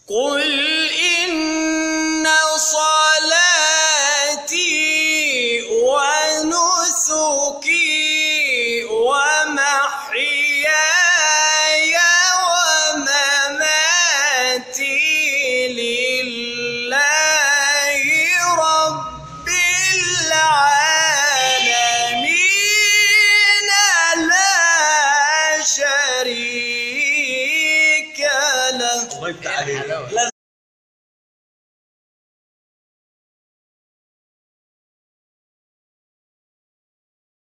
قل إن صلاتي ونسكي ومحياي ومماتي لله رب العالمين لا شريك له.